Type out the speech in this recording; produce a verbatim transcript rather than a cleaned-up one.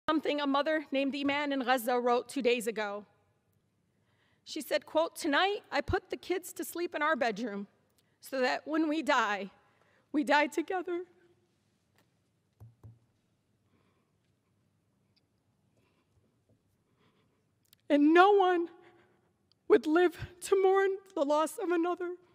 Something a mother named Eman in Gaza wrote two days ago. She said, quote, "Tonight I put the kids to sleep in our bedroom so that when we die, we die together." And no one would live to mourn the loss of another.